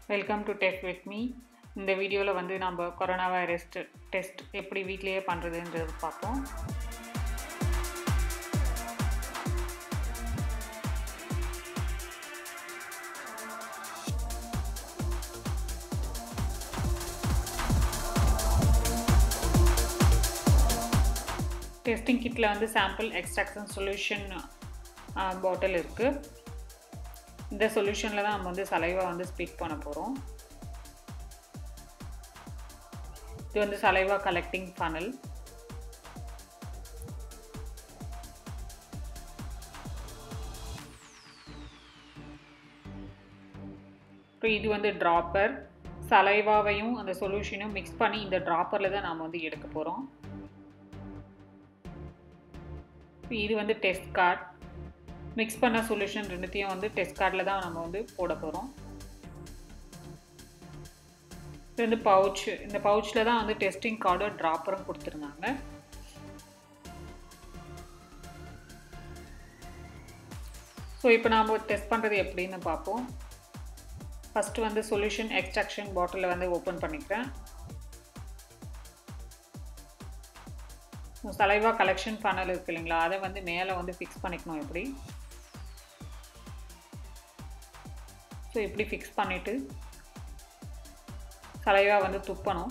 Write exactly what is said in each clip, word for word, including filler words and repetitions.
Welcome to test with me. இந்த வீடியோவில் வந்து நம்ம கொரோனா வைரஸ் டெஸ்ட் எப்படி வீட்லேயே பண்ணுறதுன்றது பார்ப்போம். டெஸ்டிங் கிட்டில் வந்து சாம்பிள் எக்ஸ்ட்ராக்ஷன் சொல்யூஷன் பாட்டில் இருக்குது. இந்த சொல்யூஷனில் தான் நம்ம வந்து சலைவா வந்து ஸ்பிட் பண்ண போகிறோம். இது வந்து சலைவா கலெக்டிங் ஃபனல். அப்புறம் இது வந்து ட்ராப்பர். சலைவாவையும் அந்த சொல்யூஷனையும் மிக்ஸ் பண்ணி இந்த ட்ராப்பரில் தான் நாம் வந்து எடுக்க போகிறோம். இது வந்து டெஸ்ட் கார்ட். மிக்ஸ் பண்ண சொல்யூஷன் ரெண்டுத்தையும் வந்து டெஸ்ட் கார்டில் தான் நம்ம வந்து போட போகிறோம். இது வந்து பவுச். இந்த பவுச்சில் தான் வந்து டெஸ்டிங் கார்டும் ட்ராப்பரும் கொடுத்துருந்தாங்க. ஸோ இப்போ நாம் டெஸ்ட் பண்ணுறது எப்படின்னு பார்ப்போம். ஃபஸ்ட்டு வந்து சொல்யூஷன் எக்ஸ்ட்ராக்ஷன் பாட்டிலை வந்து ஓப்பன் பண்ணிக்கிறேன். சலைவா கலெக்ஷன் ஃபனல் இருக்கு இல்லைங்களா, அதை வந்து மேலே வந்து ஃபிக்ஸ் பண்ணிக்கணும். எப்படி ஸோ இப்படி ஃபிக்ஸ் பண்ணிவிட்டு சலைவா வந்து துப்பணும்.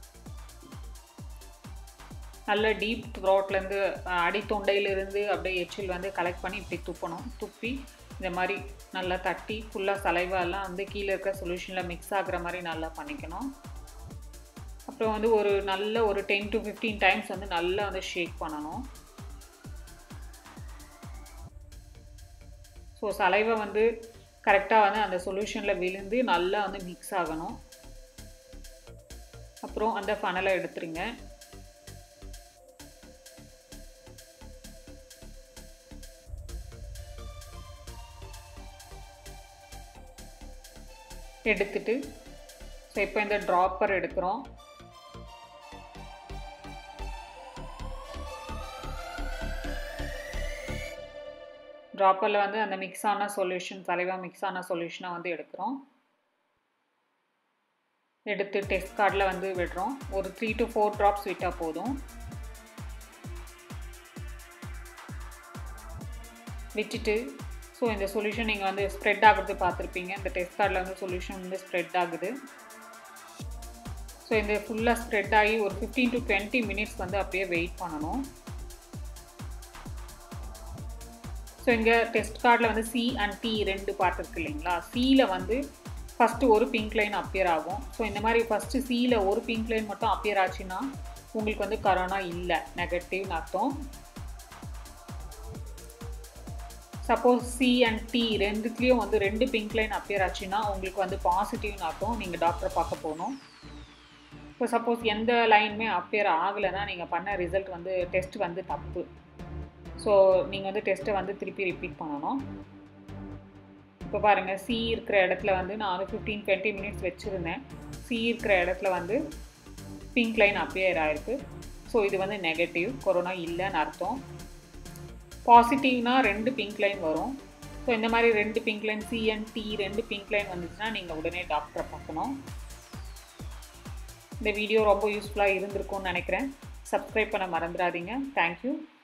நல்ல டீப் த்ரோட்லேருந்து அடித்தொண்டையிலிருந்து அப்படியே எச்சில் வந்து கலெக்ட் பண்ணி இப்படி துப்பணும். துப்பி இந்த மாதிரி நல்லா தட்டி ஃபுல்லாக சலைவாலாம் வந்து கீழே இருக்க சொல்யூஷனில் மிக்ஸ் ஆகிற மாதிரி நல்லா பண்ணிக்கணும். அப்புறம் வந்து ஒரு நல்ல ஒரு டென் டு ஃபிஃப்டீன் டைம்ஸ் வந்து நல்லா வந்து ஷேக் பண்ணணும். ஸோ சலைவா வந்து கரெக்டாக வந்து அந்த சொல்யூஷனில் விழுந்து நல்லா வந்து மிக்ஸ் ஆகணும். அப்புறம் அந்த ஃபனலை எடுத்துருங்க. எடுத்துட்டு ஸோ இப்போ இந்த ட்ராப்பர் எடுக்கிறோம். ட்ராப்பரில் வந்து அந்த மிக்ஸ் ஆன சொல்யூஷன் சலைவா மிக்ஸ் ஆன சொல்யூஷனை வந்து எடுக்கிறோம். எடுத்து டெஸ்ட் கார்டில் வந்து விடுறோம். ஒரு த்ரீ டு ஃபோர் ட்ராப்ஸ் விட்டால் போதும். விட்டுட்டு ஸோ இந்த சொல்யூஷன் நீங்கள் வந்து ஸ்ப்ரெட் ஆகுறது பார்த்துருப்பீங்க. இந்த டெஸ்ட் கார்டில் வந்து சொல்யூஷன் வந்து ஸ்ப்ரெட் ஆகுது. ஸோ இந்த ஃபுல்லாக ஸ்ப்ரெட் ஆகி ஒரு ஃபிஃப்டீன் டு டுவெண்ட்டி மினிட்ஸ் வந்து அப்படியே வெயிட் பண்ணணும். ஸோ இங்கே டெஸ்ட் கார்டில் வந்து சி அண்ட் டி ரெண்டு பார்ட் இருக்குது இல்லைங்களா. சியில் வந்து ஃபஸ்ட்டு ஒரு பிங்க் லைன் அப்பியர் ஆகும். ஸோ இந்த மாதிரி ஃபஸ்ட்டு சியில் ஒரு பிங்க் லைன் மட்டும் அப்பியர் ஆச்சுன்னா உங்களுக்கு வந்து கொரோனா இல்லை, நெகட்டிவ்னு அர்த்தம். சப்போஸ் சி அண்ட் டி ரெண்டுத்துலேயும் வந்து ரெண்டு பிங்க் லைன் அப்பியர் ஆச்சுன்னா உங்களுக்கு வந்து பாசிட்டிவ்னு அர்த்தம். நீங்கள் டாக்டரை பார்க்க போகணும். இப்போ சப்போஸ் எந்த லைனுமே அப்பியர் ஆகலைன்னா நீங்கள் பண்ண ரிசல்ட் வந்து டெஸ்ட் வந்து தப்பு. ஸோ நீங்கள் வந்து டெஸ்ட்டை வந்து திருப்பி ரிப்பீட் பண்ணணும். இப்போ பாருங்கள், சி இருக்கிற இடத்துல வந்து நான் வந்து ஃபிஃப்டீன் டுவெண்ட்டி மினிட்ஸ் வச்சுருந்தேன். சி இருக்கிற இடத்துல வந்து பிங்க் லைன் அப்பியர் ஆகிருக்கு. ஸோ இது வந்து நெகட்டிவ், கொரோனா இல்லைன்னு அர்த்தம். பாசிட்டிவ்னால் ரெண்டு பிங்க் லைன் வரும். ஸோ இந்த மாதிரி ரெண்டு pink line C and T ரெண்டு பிங்க் லைன் வந்துச்சுன்னா நீங்கள் உடனே டாக்டரை பார்க்கணும். இந்த வீடியோ ரொம்ப யூஸ்ஃபுல்லாக இருந்திருக்கும்னு நினைக்கிறேன். சப்ஸ்கிரைப் பண்ண மறந்துடாதீங்க. தேங்க்யூ.